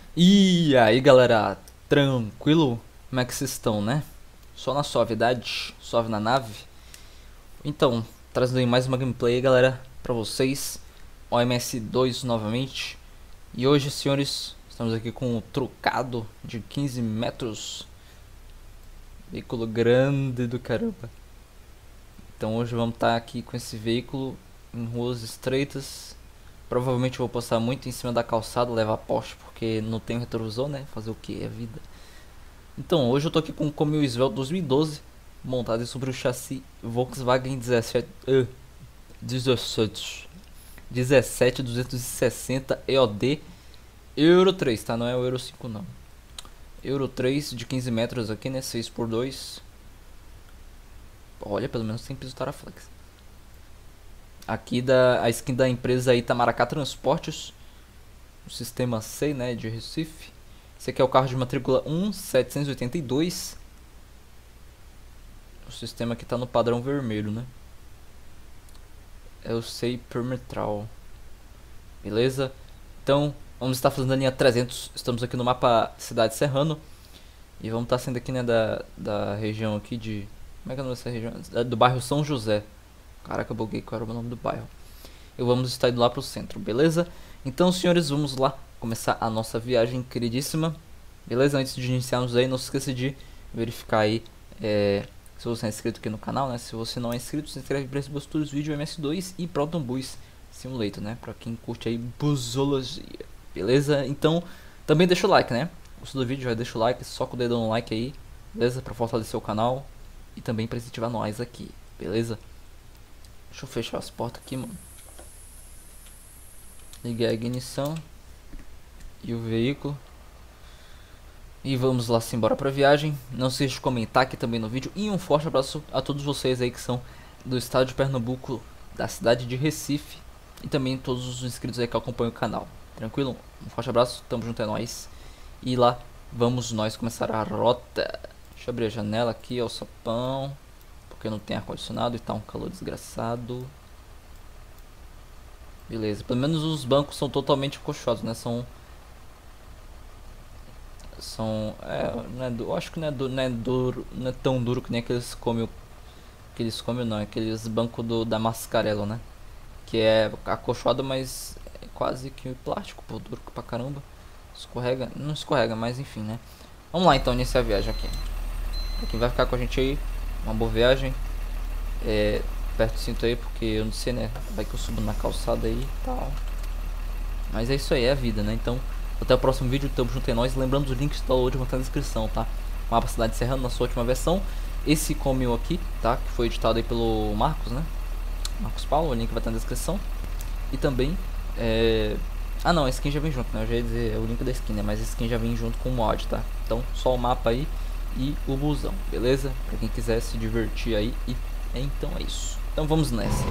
E aí galera, tranquilo? Como é que vocês estão, né? Só na suavidade, suave na nave? Então, trazendo aí mais uma gameplay aí, galera, pra vocês. OMS2 novamente. E hoje, senhores, estamos aqui com um trucado de 15 metros. Veículo grande do caramba. Então hoje vamos estar aqui com esse veículo em ruas estreitas. Provavelmente eu vou postar muito em cima da calçada, levar poste, porque não tem retrovisor, né? Fazer o que? É vida. Então, hoje eu tô aqui com o Comil Svelte 2012, montado sobre o chassi Volkswagen 17260 EOD Euro 3, tá? Não é o Euro 5 não. Euro 3 de 15 metros aqui, né? 6x2. Olha, pelo menos tem piso Taraflex. Aqui a skin da empresa aí, Itamaracá Transportes, o sistema C, né, de Recife. Esse aqui é o carro de matrícula 1782. O sistema aqui tá no padrão vermelho, né? É o C perimetral. Beleza? Então, vamos estar fazendo a linha 300. Estamos aqui no mapa Cidade Serrano. E vamos estar saindo aqui, né, da região aqui de... Como é que é o nome dessa região? Do bairro São José. Caraca, eu buguei qual era o nome do bairro. E vamos estar indo lá pro centro, beleza? Então, senhores, vamos lá começar a nossa viagem queridíssima. Beleza? Antes de iniciarmos aí, não se esqueça de verificar aí se você é inscrito aqui no canal, né? Se você não é inscrito, se inscreve para receber os futuros vídeos MS2 e Proton Bus Simulator, né? Pra quem curte aí busologia, beleza? Então, também deixa o like, né? Gostou do vídeo? Já deixa o like, soca o dedão no like aí, beleza? Pra fortalecer o canal e também pra incentivar nós aqui, beleza? Deixa eu fechar as portas aqui, mano. Liguei a ignição e o veículo. E vamos lá embora pra viagem. Não se esqueça de comentar aqui também no vídeo. E um forte abraço a todos vocês aí que são do estado de Pernambuco, da cidade de Recife. E também todos os inscritos aí que acompanham o canal. Tranquilo? Um forte abraço, tamo junto, é nóis. E lá vamos nós começar a rota. Deixa eu abrir a janela aqui, é o sapão. Porque não tem ar-condicionado e tá um calor desgraçado. Beleza, pelo menos os bancos são totalmente acolchoados, né? Não é eu acho que não é duro, não é tão duro que nem aqueles comem não, aqueles bancos da Mascarello, né? Que é acolchoado, mas é quase que plástico, pô, duro pra caramba. Escorrega, não escorrega, mas enfim, né? Vamos lá então iniciar a viagem aqui. Pra quem vai ficar com a gente aí, uma boa viagem. Aperta o cinto aí, porque eu não sei, né? Vai que eu subo na calçada aí e tal. Mas é isso aí, é a vida, né? Então, até o próximo vídeo, tamo junto em nós. Lembrando, os links de download vão estar na descrição, tá? Mapa Cidade Serrano na sua última versão. Esse Comil aqui, tá? Que foi editado aí pelo Marcos, né? Marcos Paulo, o link vai estar na descrição. E também, ah não, a skin já vem junto, né? Eu já ia dizer o link da skin, né? Mas a skin já vem junto com o mod, tá? Então, só o mapa aí e o busão, beleza? Pra quem quiser se divertir aí. E então é isso. Então vamos nessa.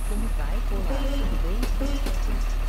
como vai? Olá, tudo bem?